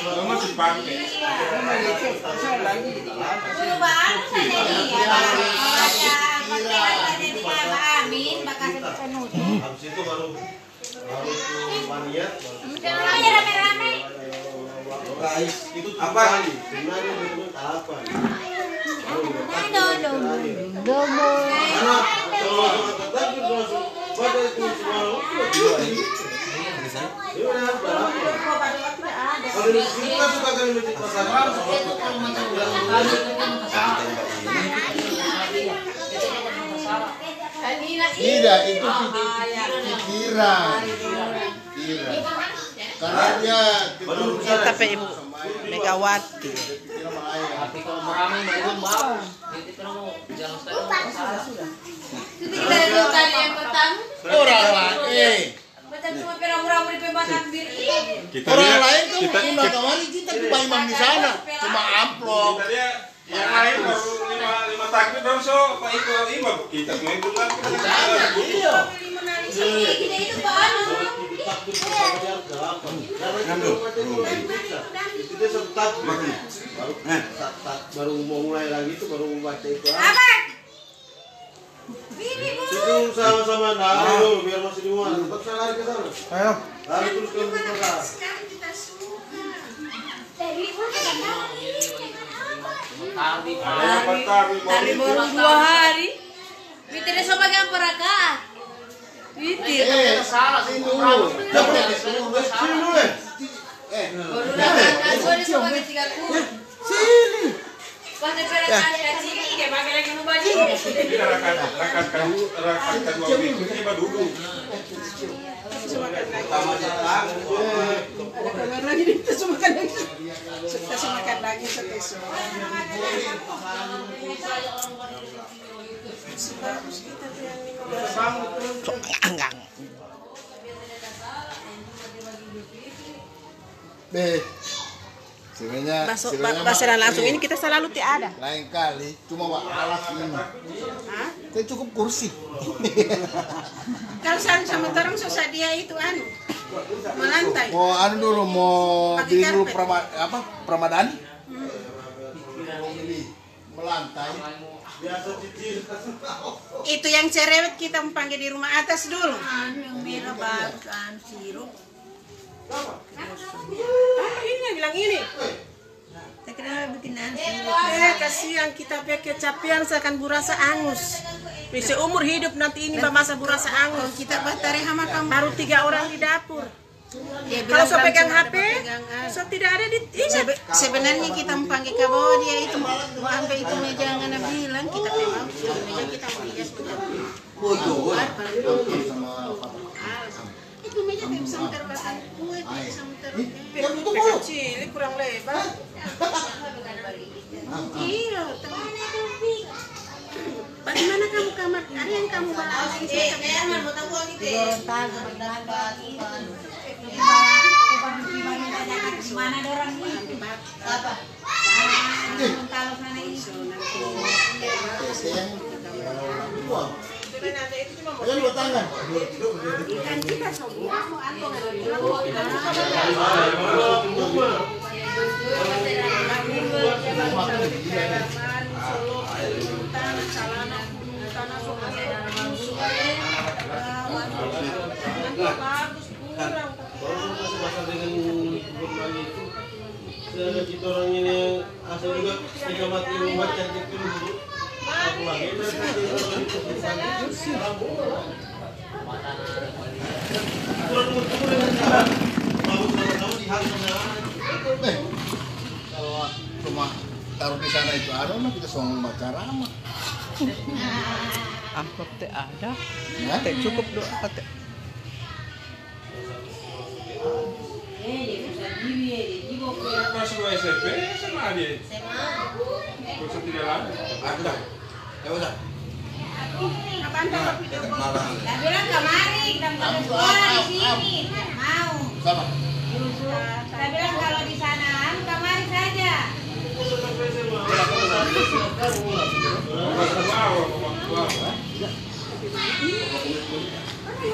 masih pakai. Perubahan saja dia. Amin, bakal penutup. Habis itu baru maniat. Aja rame-rame. Guys, itu apa? Sebenarnya itu apa? Tidak, itu pikiran. Karena dia tapi Ibu Megawati. Tapi kalau meramai itu mau. Itu kalau jangan Sudah kita dulu kali yang pertama. orang lain. Macam cuma pera-pera di pembatas diri. Orang lain kan undang kemarin kita ke Pak Imam di sana. Cuma amplop. Yang lain baru lima takbir baru so Pak Iko imam kita main bulan. Kita itu baru. Baru mau mulai lagi itu baru membaca itu. Apa? Itu sama-sama lari dulu biar masih di rumah. Tetap saya lari ke sana. Ayo. Lari terus ke belakang. Hari baru 2 hari. Witir sama yang perakaat. Witir. salah sih Dulu. Sini dulu. Baru datang sore sama ketiga kur. Sini. Pas perakaat sini dia pakai lagi nu baju. Ini rakan kedua ini baru duduk. Anggang. Sebenarnya Basiran langsung ini kita selalu tiada. lain kali cuma alas ini. Saya cukup kursi. Kalau sama orang susah dia itu melantai. Mau dulu mau beli dulu Pramadani. Melantai. Itu yang cerewet kita panggil di rumah atas dulu. Bila baru sirup. Ini bilang ini. Saya kira bikin Kasihan kita pakai kecapean seakan burasa angus. Bisa umur hidup nanti ini masa burasa angus. Kita batari hama kamu. Baru 3 orang di dapur. Kalau so pegang HP, so tidak ada di sebenarnya kita panggil ke bawah dia itu mau sampai itu meja yang Anda bilang kita memang meja kita mau hias itu meja tak bisa terbakar kue tak bisa terbakar kecil kurang lebar iya bagaimana kamu kamar ada yang kamu balas mana ada orang ini? Apa? Kalau sana ini. Ayo dua tangan. Kan kita semua mau antong Kita orang ini asal juga tiga mati membaca itu dulu. Aku lagi Kalau cuma taruh di sana itu ada mah kita sombong baca ramah. Amplop teh ada. Ya? Teh cukup doa teh. Masuk SMP sama dia. Kursus tidak lama. Ada. Ya udah. apa anda video call? Dia bilang kemari, kita mau sekolah di sini. Mau. Sama. Saya bilang kalau di sana, kemari saja.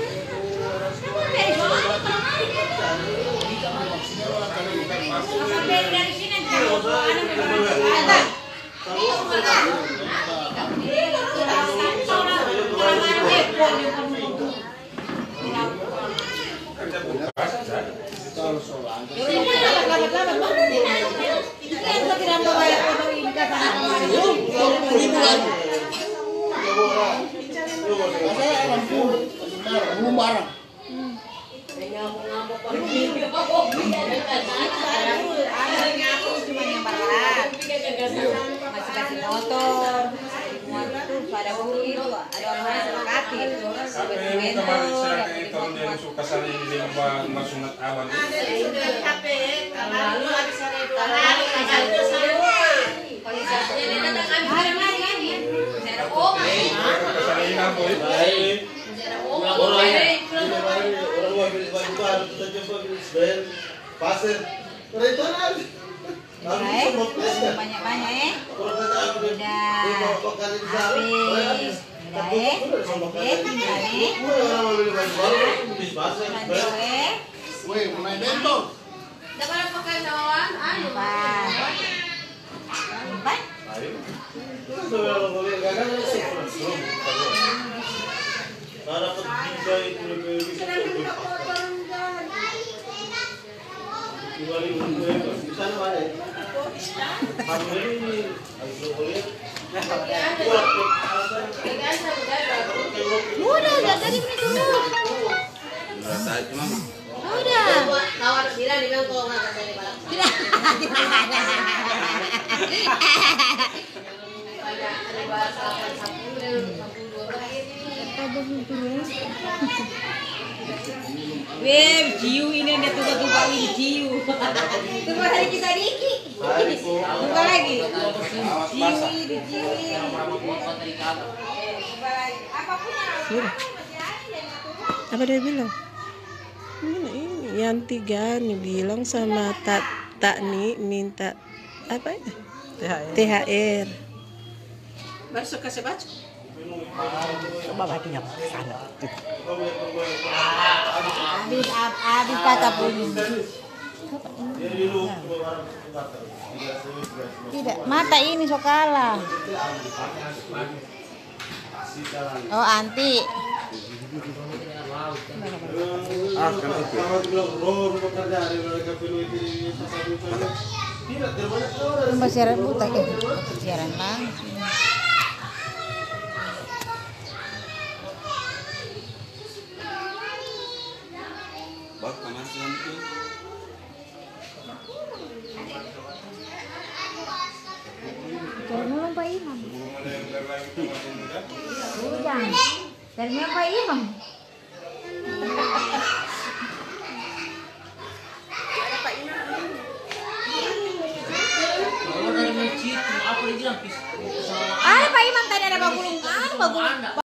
Kalau Belum barang. Masih motor, semua itu pada bukit, ada orang yang kaki, Kalau dia suka saling di masunat awan. Pasir. Banyak-banyak banyak habis, Weh, mulai bentor. udah tadi ini dulu. Udah. Kawan bilang di bawah kok nggak dari balap. Tidak. Weh, jiu ini ada tuba-tuba ini jiu. Tuba lagi kita diki. Tuba lagi. Jiu ini jiu. Sudah. Apa dia bilang? Ini Yanti Gani bilang sama tak nih minta apa ya? THR. Baru kasih baju. Coba dia sana. Habis kata bunyi. Tidak, mata ini sokala. Oh, anti. Siaran buta ya, siaran langsung. Bak kanan nanti. Dari Pak Imam. Udah. Dari Pak Imam. Kalau dari masjid, apa dia bilang? Pak Imam tadi ada bagulung.